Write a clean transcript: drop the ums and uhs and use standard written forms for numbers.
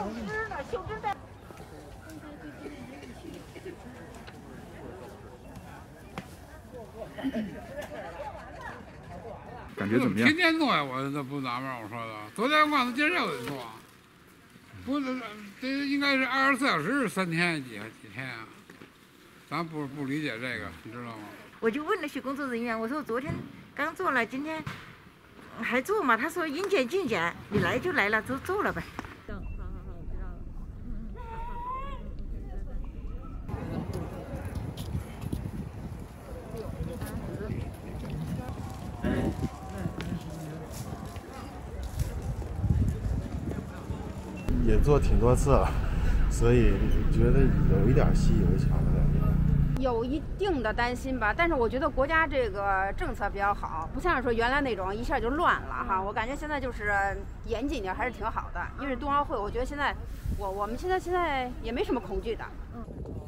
枝呢，秀枝在。 感觉怎么样？ 天天做呀，我这不纳闷，我说的，昨天忘了，今儿又得做，不是这应该是24小时3天几天啊？咱不理解这个，你知道吗？ 我就问那些工作人员，我说昨天刚做了，今天还做吗？他说应检尽检，你来就来了，就做了呗。 行，好，我知道了。 也做挺多次了，所以觉得有一点习以为常的感觉。 有一定的担心吧，但是我觉得国家这个政策比较好，不像是说原来那种一下就乱了哈。我感觉现在就是严谨点还是挺好的，因为冬奥会，我觉得现在我们现在也没什么恐惧的。